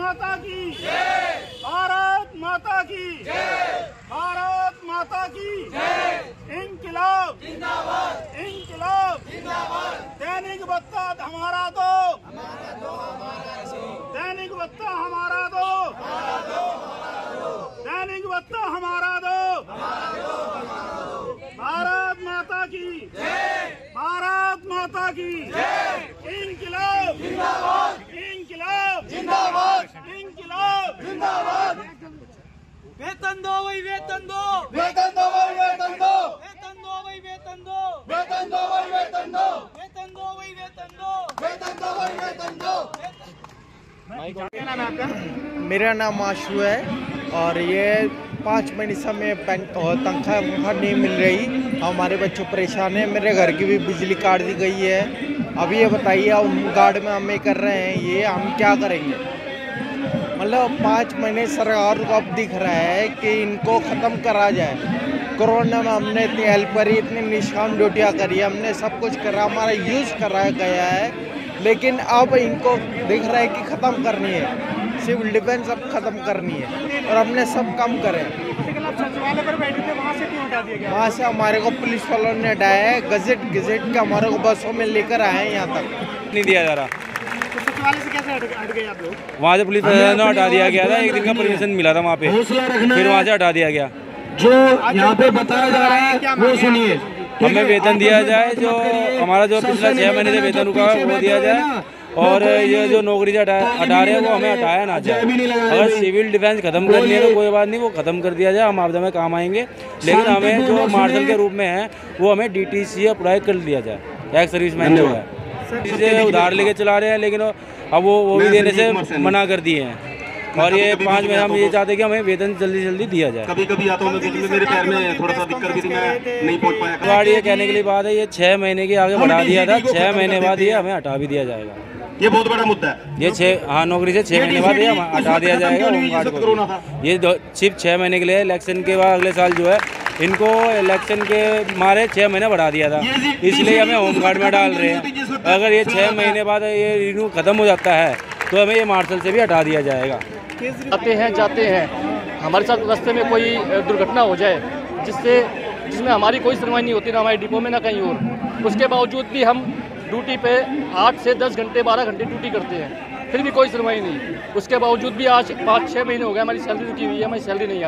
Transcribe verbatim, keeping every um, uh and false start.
माता की जय, भारत माता की जय, भारत माता की जय। इंकिलाब जिंदाबाद, इंकिलाब जिंदाबाद। दैनिक भत्ता हमारा दो, दैनिक भत्ता हमारा दो, दैनिक भत्ता हमारा दो। भारत माता की जय, भारत माता की जय। इंकिलाब जिंदाबाद, इंकिलाब जिंदाबाद, इंकिलाब जिंदाबाद। वेतन दो वही वेतन दो, वेतन दो वही वेतन दो, वेतन दो वही वेतन दो, वेतन दो वही वेतन दो, वेतन दो वही वेतन दो, वेतन दो वही वेतन दो। क्या नाम है आपका? मेरा नाम आशु है और ये पाँच महीने से हमें तनख्वाह वनख्वाह नहीं मिल रही। हमारे बच्चों परेशान हैं। मेरे घर की भी बिजली काट दी गई है। अभी ये बताइए, हम गार्ड में हमें कर रहे हैं, ये हम क्या करेंगे? मतलब पाँच महीने सरकार को अब दिख रहा है कि इनको ख़त्म करा जाए। कोरोना में हमने इतनी हेल्प करी, इतनी निष्काम ड्यूटियाँ करी, हमने सब कुछ करा, हमारा यूज़ कराया गया है, लेकिन अब इनको दिख रहा है कि ख़त्म करनी है। सिविल डिफेंस अब ख़त्म करनी है और हमने सब काम करे। सचिवालय पर बैठे थे, वहाँ से क्यों हटा दिया गया? वहाँ से हमारे को पुलिस वालों ने हटाया है। गजट गजट के हमारे को बसों में लेकर आए हैं, यहाँ तक नहीं दिया जा रहा। तो सचिवालय से कैसे हट हट गए आप लोग? वहाँ से पुलिस प्रशासन ने हटा दिया गया था। एक दिन का परमिशन मिला था वहाँ पे, फिर वहाँ से हटा दिया गया। जो यहाँ पे बताया जा रहा है वो सुनिए। हमें वेतन दिया जाए, जो हमारा जो पिछला छह महीने से वेतन रुका है वो दिया जाए, और ये जो नौकरी से हटा हटा रहे हैं वो हमें हटाया ना जाए। अगर सिविल डिफेंस खत्म करनी है तो कोई बात नहीं, वो खत्म कर दिया जाए, हम आपदा में काम आएंगे। लेकिन हमें जो मार्शल के रूप में है वो हमें डी टी सी अप्लाई कर दिया जाए, एक सर्विसमैन जो है। इसे उधार लेके चला रहे हैं, लेकिन अब वो वो भी देने से मना कर दिए हैं। और ये पाँच महीने हम ये चाहते हैं कि हमें वेतन जल्दी जल्दी दिया जाए। कभी कभी आता हूँ मैं, मेरे पैर में थोड़ा सा दिक्कत भी थी, मैं नहीं पहुँच पाया। गाड़ी ये कहने के लिए बात है, ये छः महीने के आगे बढ़ा दिया था, छः महीने बाद ये हमें हटा भी दिया जाएगा। ये बहुत बड़ा मुद्दा है। ये छः हाँ नौकरी से छः महीने बाद ये हटा दिया जाएगा होमगार्ड को। ये सिर्फ छः महीने के लिए, इलेक्शन के बाद अगले साल जो है इनको इलेक्शन के मारे छः महीने बढ़ा दिया था, इसलिए हमें होमगार्ड में डाल रहे हैं। अगर ये छः महीने बाद ये रिन्यू खत्म हो जाता है तो हमें ये मार्शल से भी हटा दिया जाएगा। आते हैं जाते हैं, हमारे साथ रास्ते में कोई दुर्घटना हो जाए जिससे जिसमें हमारी कोई सुनवाई नहीं होती, ना हमारे डिपो में ना कहीं और, उसके बावजूद भी हम ड्यूटी पे आठ से दस घंटे बारह घंटे ड्यूटी करते हैं, फिर भी कोई सुनवाई नहीं। उसके बावजूद भी आज पाँच छः महीने हो गए हमारी सैलरी रुकी हुई है, हमारी सैलरी नहीं है।